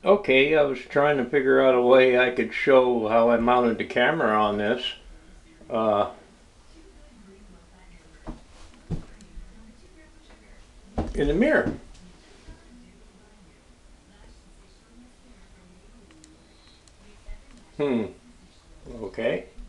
Okay, I was trying to figure out a way I could show how I mounted the camera on this. Uh, in the mirror. Hmm. Okay.